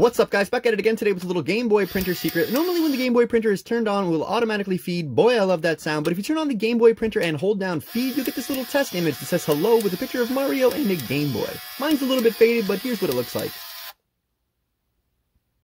What's up guys, back at it again today with a little Game Boy printer secret. Normally when the Game Boy printer is turned on, it will automatically feed. Boy, I love that sound. But if you turn on the Game Boy printer and hold down feed, you'll get this little test image that says hello with a picture of Mario and a Game Boy. Mine's a little bit faded, but here's what it looks like.